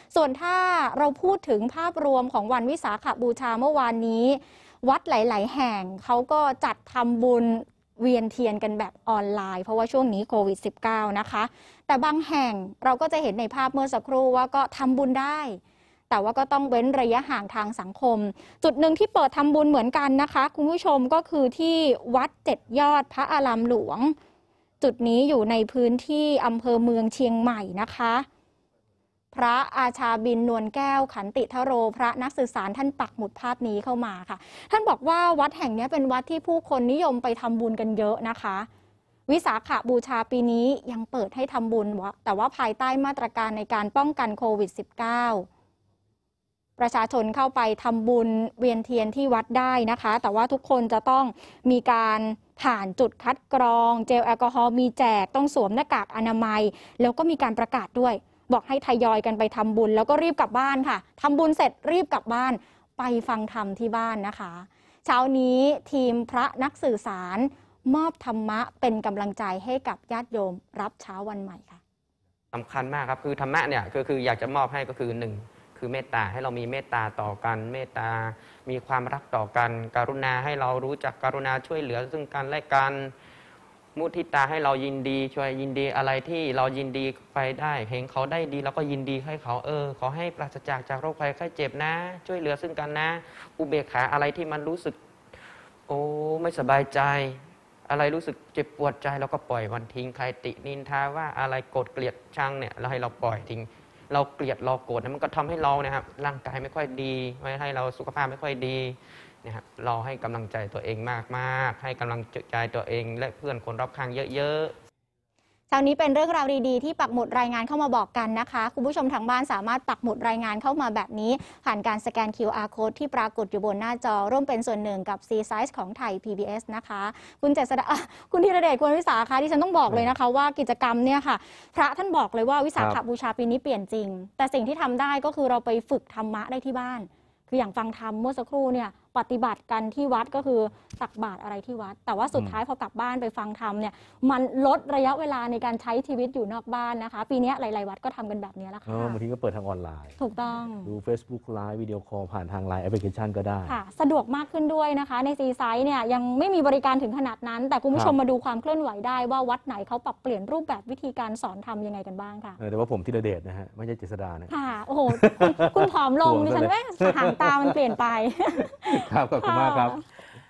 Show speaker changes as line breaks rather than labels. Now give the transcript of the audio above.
ส่วนถ้าเราพูดถึงภาพรวมของวันวิสาขบูชาเมื่อวานนี้วัดหลายๆแห่งเขาก็จัดทำบุญเวียนเทียนกันแบบออนไลน์เพราะว่าช่วงนี้โควิด -19 นะคะแต่บางแห่งเราก็จะเห็นในภาพเมื่อสักครู่ว่าก็ทำบุญได้แต่ว่าก็ต้องเว้นระยะห่างทางสังคมจุดหนึ่งที่เปิดทำบุญเหมือนกันนะคะคุณผู้ชมก็คือที่วัด7 ยอดพระอารามหลวงจุดนี้อยู่ในพื้นที่อำเภอเมืองเชียงใหม่นะคะพระอาชาบินนวลแก้วขันติทโรพระนักสื่อสารท่านปักหมุดภาพนี้เข้ามาค่ะท่านบอกว่าวัดแห่งนี้เป็นวัดที่ผู้คนนิยมไปทำบุญกันเยอะนะคะวิสาขบูชาปีนี้ยังเปิดให้ทำบุญแต่ว่าภายใต้มาตรการในการป้องกันโควิด -19 ประชาชนเข้าไปทำบุญเวียนเทียนที่วัดได้นะคะแต่ว่าทุกคนจะต้องมีการผ่านจุดคัดกรองเจลแอลกอฮอล์มีแจกต้องสวมหน้ากากอนามัยแล้วก็มีการประกาศด้วยบอกให้ทยอยกันไปทำบุญแล้วก็รีบกลับบ้านค่ะทำบุญเสร็จรีบกลับบ้านไปฟังธรรมที่บ้านนะคะเช้านี้ทีมพระนักสื่อสารมอบธรรมะเป็นกำลังใจให้กับญาติโยมรับเช้าวันใหม่ค่ะ
สำคัญมากครับคือธรรมะเนี่ยคืออยากจะมอบให้ก็คือ1คือเมตตาให้เรามีเมตตาต่อกันเมตตามีความรักต่อกันกรุณาให้เรารู้จักกรุณาช่วยเหลือซึ่งกันและกันมุทิตาให้เรายินดีช่วยยินดีอะไรที่เรายินดีไปได้เห็นเขาได้ดีเราก็ยินดีให้เขาขอให้ปราศจากโรคภัยไข้เจ็บนะช่วยเหลือซึ่งกันนะอุเบกขาอะไรที่มันรู้สึกไม่สบายใจอะไรรู้สึกเจ็บปวดใจเราก็ปล่อยมันทิ้งใครตินินทาว่าอะไรโกรธเกลียดชังเนี่ยเราให้เราปล่อยทิ้งเราเกลียดเราโกรธมันก็ทำให้เรานะครับร่างกายไม่ค่อยดีไม่ให้เราสุขภาพไม่ค่อยดีนะครับเราให้กำลังใจตัวเองมากๆให้กำลังใจตัวเองและเพื่อนคนรอบข้างเยอะๆ
เช้านี้เป็นเรื่องราวดีๆที่ปักหมุดรายงานเข้ามาบอกกันนะคะคุณผู้ชมทางบ้านสามารถปักหมุดรายงานเข้ามาแบบนี้ผ่านการสแกน QR Code ที่ปรากฏอยู่บนหน้าจอร่วมเป็นส่วนหนึ่งกับ C-Size ของไทย PBS นะคะคุณเจษฎาคุณธีรเดชคุณวิสาคะที่ฉันต้องบอกเลยนะคะว่ากิจกรรมเนี่ยค่ะพระท่านบอกเลยว่าวิสาขบูชาปีนี้เปลี่ยนจริงแต่สิ่งที่ทำได้ก็คือเราไปฝึกธรรมะได้ที่บ้านคืออย่างฟังธรรมเมื่อสักครู่เนี่ยปฏิบัติกันที่วัดก็คือตักบาตรอะไรที่วัดแต่ว่าสุดท้ายพอกลับบ้านไปฟังธรรมเนี่ยมันลดระยะเวลาในการใช้ชีวิตอยู่นอกบ้านนะคะปีนี้หลายๆวัดก็ทำกันแบบนี้แล้วค่ะ
บางทีก็เปิดทางออนไลน์
ถูกต้อง
ดู Facebook ไลฟ์วิดีโอคอลผ่านทางไลน์แอปพลิเคชันก็ได้
ค่ะสะดวกมากขึ้นด้วยนะคะในซีไซส์เนี่ยยังไม่มีบริการถึงขนาดนั้นแต่คุณผู้ชมมาดูความเคลื่อนไหวได้ว่าวัดไหนเขาปรับเปลี่ยนรูปแบบวิธีการสอนธรรมยังไงกันบ้างค่ะ
แต่ว่าผมธีรเดชนะฮะไม่ใช่เจษฎานะ
ค่ะโอ้โหคุณผอมลงดิฉันว่าหางตามันเปลี่ยนไป
ครับขอบคุณมากครับ